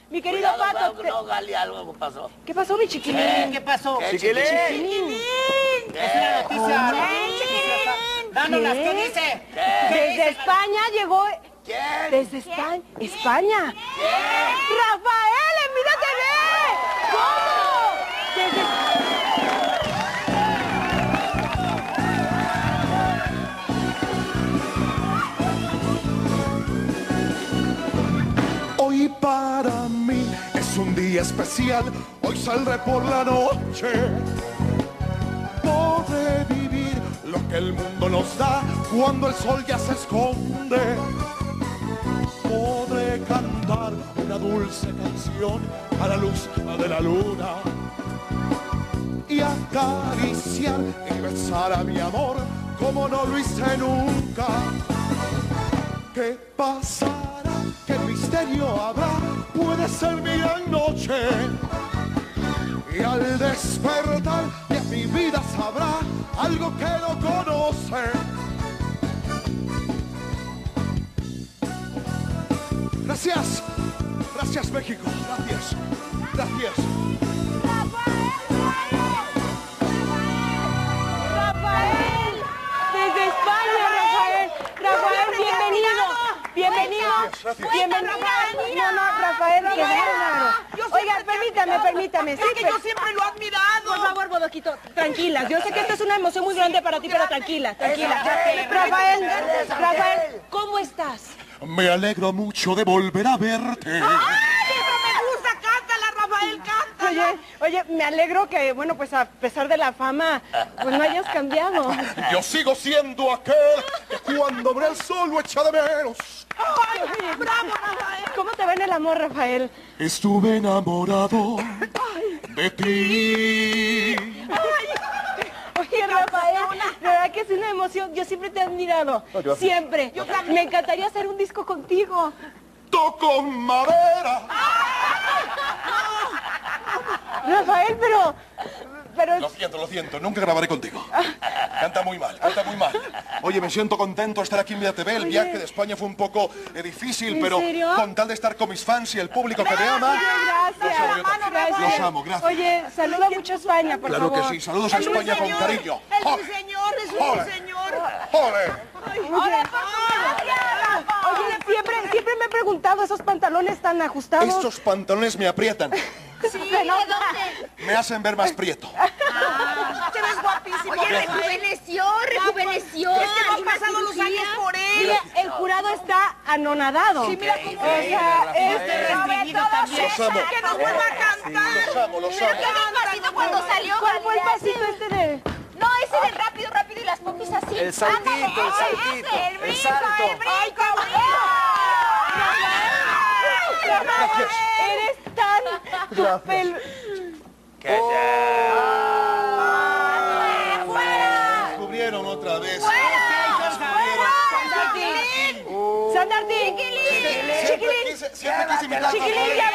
Mi querido Cuidado, Pato. no, Gali, algo pasó. ¿Qué pasó, mi chiquilín? ¿Qué pasó? Chiquilín. Es una noticia. Dánolas, ¿qué dice? Desde España llegó... ¿Quién? Desde España. ¡España! ¡Rafael en Vida TV! ¿Cómo? Hoy para mí es un día especial, hoy saldré por la noche. Podré vivir lo que el mundo nos da cuando el sol ya se esconde. Podré cantar una dulce canción a la luz de la luna y acariciar y besar a mi amor como no lo hice nunca. ¿Qué pasará? ¿Qué misterio habrá? Puede ser mi gran noche. Y al despertar de mi vida sabrá algo que no conoce. Gracias. Gracias, México. Gracias. Gracias. ¡Rafael! Desde España, Rafael. Rafael, bienvenido. Bienvenido. Gracias. Bienvenido. No, Rafael, qué bárbaro. Oiga, permítame. Es que yo siempre lo he admirado. Por favor, Bodoquito, tranquilas. Yo sé que esta es una emoción muy grande para ti, pero tranquila. Rafael, ¿cómo estás? Me alegro mucho de volver a verte. ¡Ay, eso me gusta! ¡Cántala, Rafael, cántala! Oye, me alegro que, bueno, pues a pesar de la fama, pues no hayas cambiado. Yo sigo siendo aquel que cuando ve el sol lo echa de menos. ¡Ay, bravo, Rafael! ¿Cómo te va en el amor, Rafael? Estuve enamorado de ti. Oye, Rafael, de verdad que es una emoción. Yo siempre te he admirado. Siempre. Me encantaría hacer un disco contigo. Toco madera. Rafael, pero... Lo siento, nunca grabaré contigo. Canta muy mal. Oye, me siento contento de estar aquí en Vida TV. El viaje de España fue un poco difícil, ¿En pero serio? con tal de estar con mis fans y el público que me ama. Gracias. Los amo, gracias. Oye, saluda mucho a España, por Claro favor. que sí, saludos a España con cariño. ¡El ruiseñor, es un ¡Ole! ruiseñor! ¡Ole! Oye, siempre me he preguntado, ¿esos pantalones tan ajustados? Estos pantalones me aprietan. Sí, ¿de dónde? Me hacen ver más prieto. Te ves guapísimo. Oye, rejuveneció. Es que no han pasado los años por él. Mira, el jurado está anonadado. Sí, mira cómo Increíble, restringido también. Los amo. Que nos vuelva a cantar. Los amo. Qué despacito cuando salió. ¿Cuál fue el Galilea, pasito sí. este de...? No, ese de rápido y las pompis así. El saltito, Ándale, el saltito, ese, el brinco, salto. el brinco, ¡Ay, qué Rafael, eres tan... ¿Qué es? Descubrieron otra vez. ¡Sandartín! Siempre quise imitar a Chiquilín, Rafael. ya